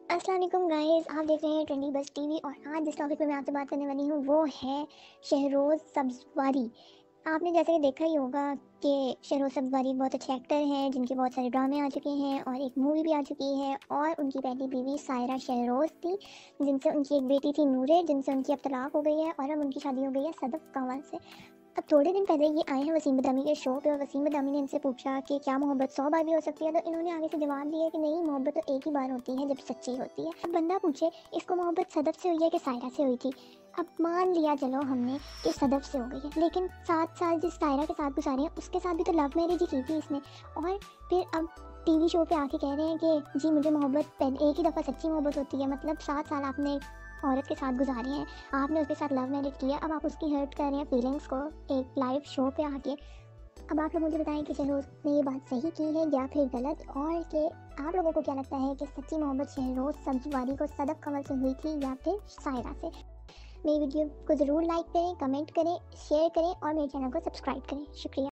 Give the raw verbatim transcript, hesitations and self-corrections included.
अस्सलाम वालेकुम गाइस, आप देख रहे हैं ट्रेंडी बज़ टीवी। और आज जिस टॉपिक पे मैं आपसे बात करने वाली हूँ वो है शहरोज़ सब्ज़वारी। आपने जैसे कि देखा ही होगा कि शहरोज़ सब्ज़वारी बहुत अच्छे एक्टर हैं जिनके बहुत सारे ड्रामे आ चुके हैं और एक मूवी भी आ चुकी है। और उनकी पहली बीवी सायरा शहरोज़ थी, जिनसे उनकी एक बेटी थी नूरे, जिनसे उनकी अब तलाक हो गई है और अब उनकी शादी हो गई है सदफ़ कंवल से। अब थोड़े दिन पहले ये आए हैं वसीम बदामी के शो पे और वसीम बदामी ने इनसे पूछा कि क्या मोहब्बत सौ बार भी हो सकती है, तो इन्होंने आगे से जवाब दिया कि नहीं, मोहब्बत तो एक ही बार होती है जब सच्ची होती है। अब बंदा पूछे इसको मोहब्बत सदफ से हुई है कि सायरा से हुई थी। अब मान लिया चलो हमने कि सदफ से हो गई है, लेकिन सात साल जिस सायरा के साथ गुजारे हैं उसके साथ भी तो लव मैरिज ही की थी इसने। और फिर अब टीवी शो पे आके कह रहे हैं कि जी मुझे मोहब्बत पहले एक ही दफ़ा सच्ची मोहब्बत होती है। मतलब सात साल आपने औरत के साथ गुजारे हैं, आपने उसके साथ लव मैरिज किया, अब आप उसकी हर्ट कर रहे हैं फीलिंग्स को एक लाइव शो पे आके। अब आप लोग मुझे बताएं कि शहरोज़ ने ये बात सही की है या फिर गलत, और कि आप लोगों को क्या लगता है कि सच्ची मोहब्बत शहरोज़ सब्ज़वारी को सदफ़ कंवल से हुई थी या फिर सायरा से। मेरी वीडियो को ज़रूर लाइक करें, कमेंट करें, शेयर करें और मेरे चैनल को सब्सक्राइब करें। शुक्रिया।